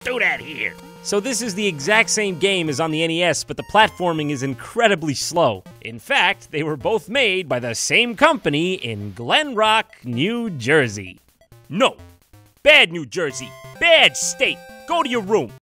do that here. So this is the exact same game as on the NES, but the platforming is incredibly slow. In fact, they were both made by the same company in Glen Rock, New Jersey. No, bad New Jersey, bad state. Go to your room.